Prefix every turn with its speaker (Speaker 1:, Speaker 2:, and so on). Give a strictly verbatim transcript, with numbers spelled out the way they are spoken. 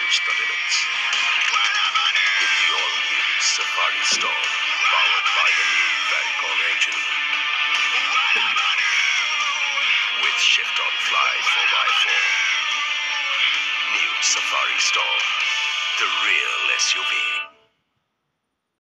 Speaker 1: challenge the limits. In the all-new Safari Storm, powered by the new Falcon engine. With shift-on-fly four by four. New Safari Storm, the real S U V.